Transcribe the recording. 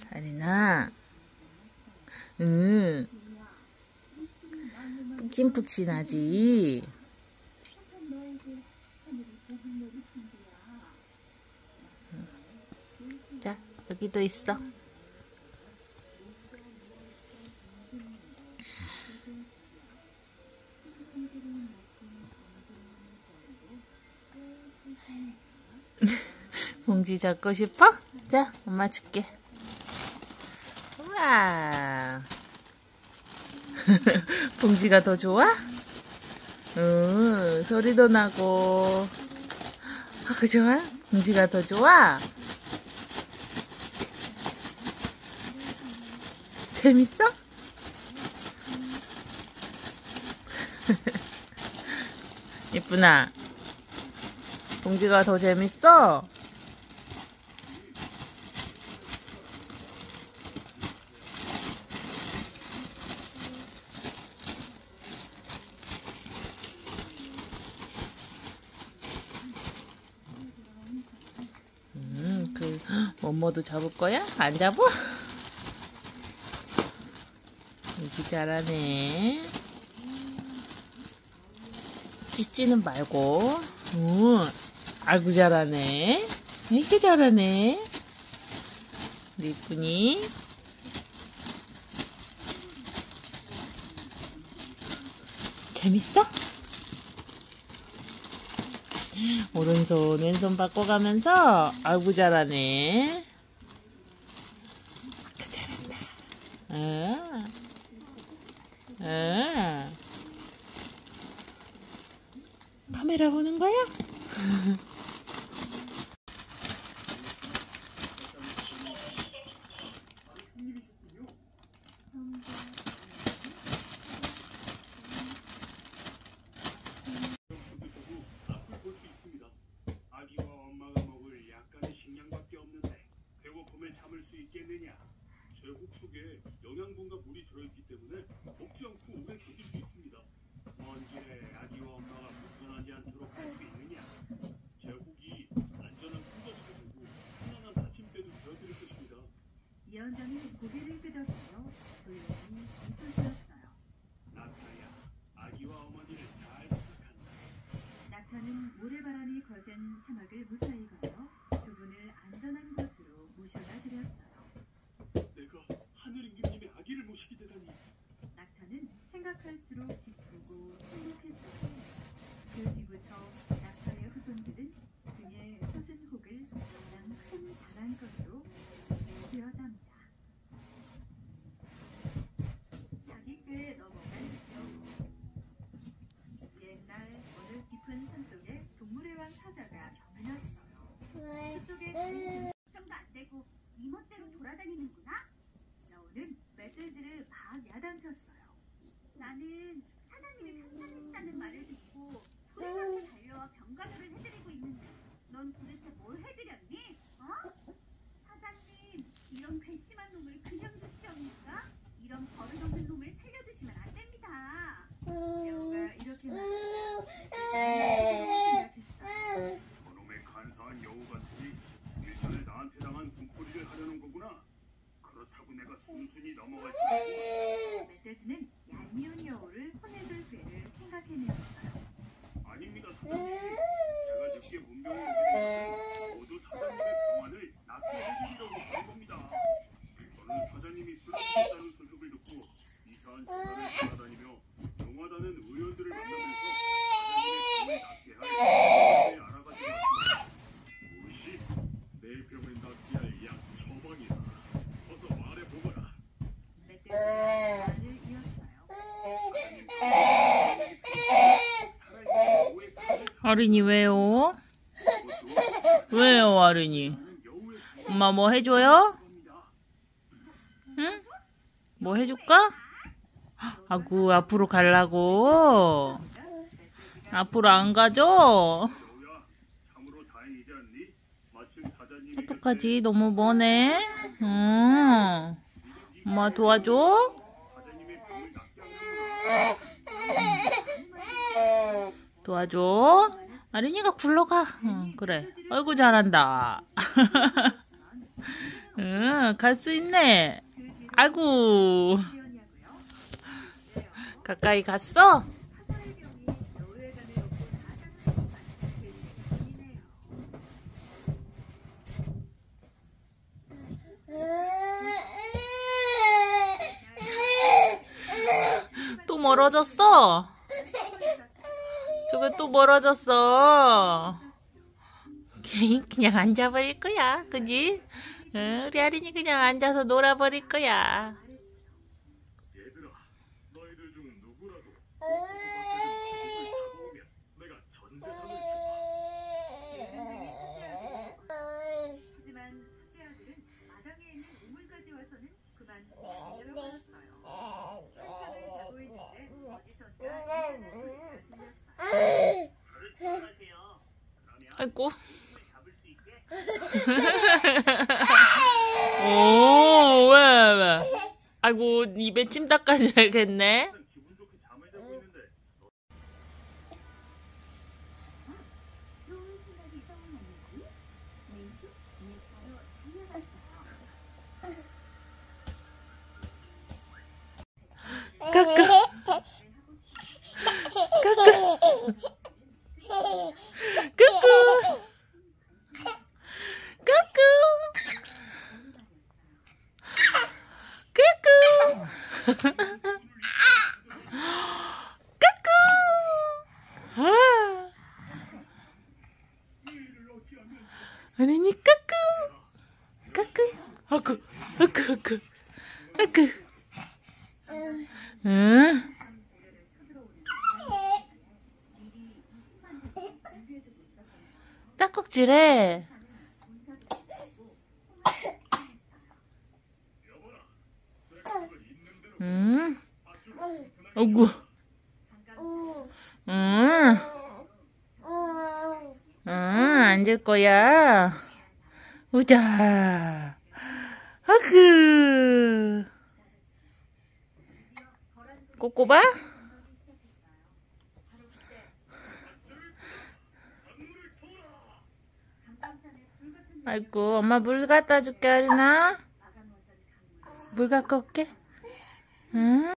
아리나, 응, 푹신푹신하지? 자, 여기도 있어. 봉지 잡고 싶어? 자, 엄마 줄게. 우와. 봉지가 더 좋아? 응, 소리도 나고. 그 좋아? 봉지가 더 좋아? 재밌어? 예쁘나? 봉지가 더 재밌어? 뭐뭐도 잡을 거야? 안 잡아? 여기 잘하네. 찢지는 말고. 아이고 잘하네. 이렇게 잘하네. 우리 이쁜이. 재밌어? 오른손 왼손 바꿔가면서 아이고 잘하네. 잘한다. 카메라 보는 거야? 참을 수 있겠느냐? 제국 속에 영양분과 물이 들어있기 때문에 먹지 않고 오래 견딜 수 있습니다. 먼지에 아기와 엄마가 불편하지 않도록 할 수 있느냐? 제국이 안전한 품앗이가 되고 편안한 받침대도 되어드릴 것입니다. 위원장이 고개를 끄덕이며 조용히 웃을 지었어요. 낙타야, 아기와 어머니를 잘 부탁한다. 낙타는 모래바람이 거센 사막을 무사히 걸어 두 분을 안전한 곳으로 모셔다 드렸어요. 내가 하늘 임금님의 아기를 모시게 되다니. 낙타는 생각할수록 기쁘고 행복했어요. 그 뒤부터 낙타의 후손들은 등에 솟은 혹을 가장 큰 자랑거리로 되었답니다. 자기 꾀에 넘어간 여우. 옛날 어느 깊은 산속에 동물의 왕 사자가 병을 났어요. 숲속에 걱정도 안 되고 이멋대로 돌아다니는구나. 여우는 멧돼지를 막 야단쳤어요. 나는 사장님이 편찮으시다는 말을 듣고 소리나게 달려와 병간호를 해드리고 있는데 넌 도대체 뭘 해드렸니? 어? 사장님, 이런 괘씸한 놈을 그냥 두시옵니까? 이런 버릇없는 놈을 살려두시면 안 됩니다. 여우가 이렇게 말했어요. 생각했어요. 저놈의 간사한 여우 같으니 일전에 나한테 당한 군포리를 하려는 거구나. 그렇다고 내가 순순히 넘어갈 줄 알고. 멧돼지는 얄미운 여우를 혼내줄 괴를 생각해내었어요. 아닙니다, 사장님. 제가 늦게 문병을 오게 된 것은 모두 사장님의 병환을 낫게 해드리려고 한 겁니다. 저는 사장님이 술을 드셨다는 소식을 듣고 이사한 주변을 돌아다니며 용하다는 의원들을 만나면서 사장님의 병을 낫게 할 방법을 알아가지고 왔습니다. 무엇이 내 병을 낫게 할 약 처방이다. 어서 말해보거라. 멧돼지가 말을 이었어요. 어린이 왜요? 왜요 어린이? 엄마 뭐 해줘요? 응? 뭐 해줄까? 아구 앞으로 가려고? 앞으로 안 가죠? 어떡하지? 너무 머네? 엄마 도와줘? 도와줘? 아린이가 굴러가. 응, 그래. 아이고 잘한다. 응, 갈 수 있네. 아이고. 가까이 갔어? 또 멀어졌어? 저거 또 멀어졌어. 그냥 앉아버릴 거야, 그지? 응, 우리 아린이 그냥 앉아서 놀아버릴 거야. 얘들아, 너희들 중 누구라도 내가 전 재산을 하지만 첫째 아들은 마당에 있는 우물까지 와서는 그만 내려버렸어요. 한참을 자고 있는데 어디선가 이상한 소리가 들렸어요. 주문하세요. 그러면 아이고. 잡을 수 있게. 오, 왜? 아이고, 입에 침 닦아줘야겠네. 기분 좋게 잠을 자고 있는데 좋은 생각이 떠올랐는지 맹수 바로 달려갔어요. 까까. 까까. 까꾸. 까꾸. 아. 아니 까꾸. 까꾸. 아쿠. 아쿠 아쿠. 아쿠. 응. 딱꼭질해. 응. 아이고. 응. 응, 앉을 거야. 우자. 아그. 꼬꼬봐? 아이고, 엄마 물 갖다 줄게, 아리나. 물 갖고 올게. 응?